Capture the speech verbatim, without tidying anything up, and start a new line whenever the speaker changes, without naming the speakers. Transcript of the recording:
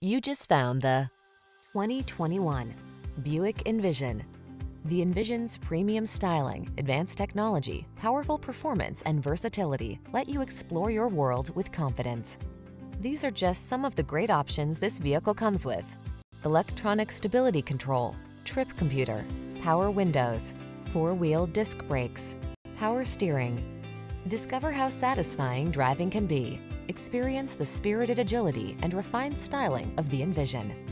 You just found the twenty twenty-one Buick Envision. The Envision's premium styling, advanced technology, powerful performance, and versatility let you explore your world with confidence. These are just some of the great options this vehicle comes with: electronic stability control, trip computer, power windows, four-wheel disc brakes, power steering. Discover how satisfying driving can be. Experience the spirited agility and refined styling of the Envision.